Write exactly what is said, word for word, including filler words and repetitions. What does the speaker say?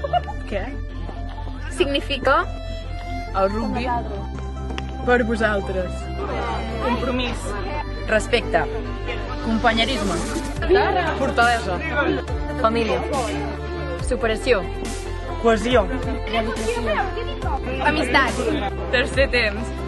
Què? Significa El rugby? Per vosaltres. Compromís. Respecte. Companyerisme. Fortalesa. Família. Superació. Cohesió. amistat. Tercer temps.